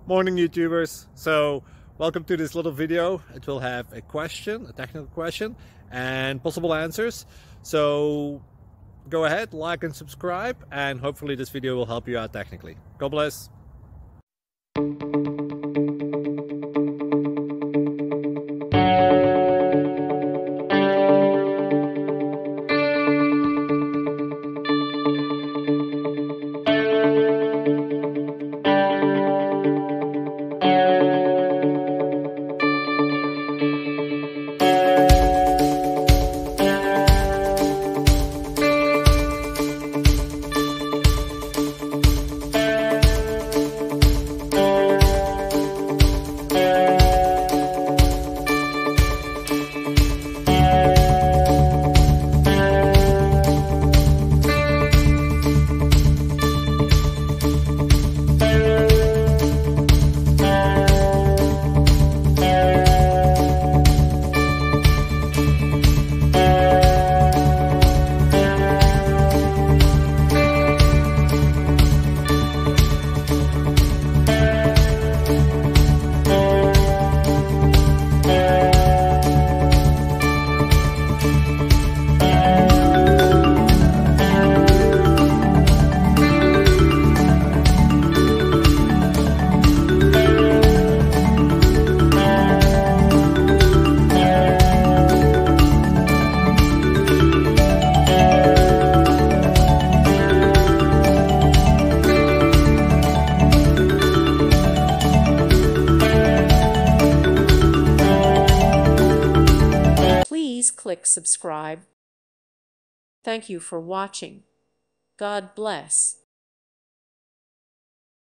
Morning YouTubers. So welcome to this little video. It will have a question, a technical question, and possible answers. So go ahead, like and subscribe, and hopefully this video will help you out technically. God bless. Please click subscribe. Thank you for watching. God bless.